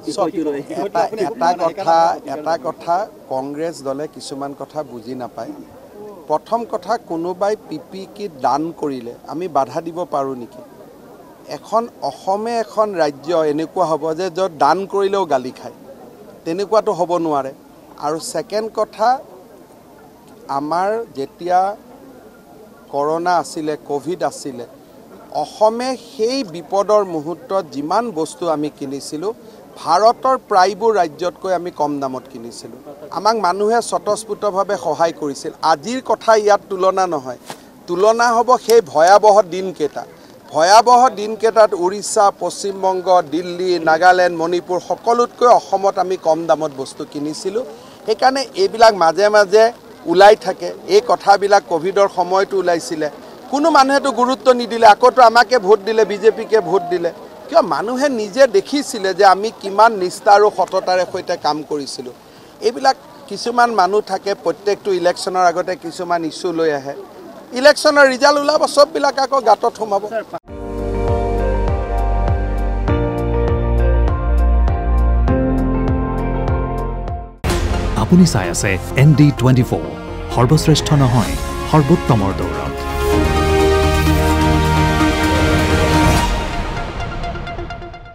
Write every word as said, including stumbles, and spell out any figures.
এটা কথা এটা কথা কংগ্ৰেছ দলে কিছুমান কথা বুজি নাপায়। প্ৰথম কথা কোনোবাই পিপি কিট দান কৰিলে আমি বাধা দিব পাৰোঁ নেকি? এখন অসমে এখন ৰাজ্য এনেকুৱা হ'ব যে য'ত দান কৰিলেও গালি খায়, তেনেকুৱাটো হ'ব নোৱাৰে। আৰু ছেকেণ্ড কথা, আমাৰ যেতিয়া কৰোনা আছিলে, কোভিড আছিলে, অসমে সেই বিপদৰ মুহূৰ্তত যিমান বস্তু আমি কিনিছিলোঁ ভাৰতৰ প্ৰায়বোৰ ৰাজ্যতকৈ আমি কম দামত কিনিছিলোঁ। আমাক মানুহে স্বতঃস্ফূৰ্তভাৱে সহায় কৰিছিল। আজিৰ কথা ইয়াত তুলনা নহয়, তুলনা হ'ব সেই ভয়াৱহ দিনকেইটা। ভয়াৱহ দিনকেইটাত উৰিষ্যা, পশ্চিমবংগ, দিল্লী, নাগালেণ্ড, মণিপুৰ সকলোতকৈ অসমত আমি কম দামত বস্তু কিনিছিলোঁ। সেইকাৰণে এইবিলাক মাজে মাজে ওলাই থাকে। এই কথাবিলাক কোভিডৰ সময়তো ওলাইছিলে, কোনো মানুহেতো গুৰুত্ব নিদিলে। আকৌতো আমাকে ভোট দিলে, বিজেপিকে ভোট দিলে। কিয়? মানুহে নিজে দেখিছিলে যে আমি কিমান নিষ্ঠা আৰু সততাৰে সৈতে কাম কৰিছিলোঁ। এইবিলাক কিছুমান মানুহ থাকে, প্ৰত্যেকটো ইলেকশ্যনৰ আগতে কিছুমান ইছ্যু লৈ আহে, ইলেকশ্যনৰ ৰিজাল্ট ওলাব, চববিলাক আকৌ গাঁতত সোমাব। আপুনি চাই আছে এন ডি টুৱেণ্টি ফ'ৰ, সৰ্বশ্ৰেষ্ঠ নহয় সৰ্বোত্তমৰ দৌৰ।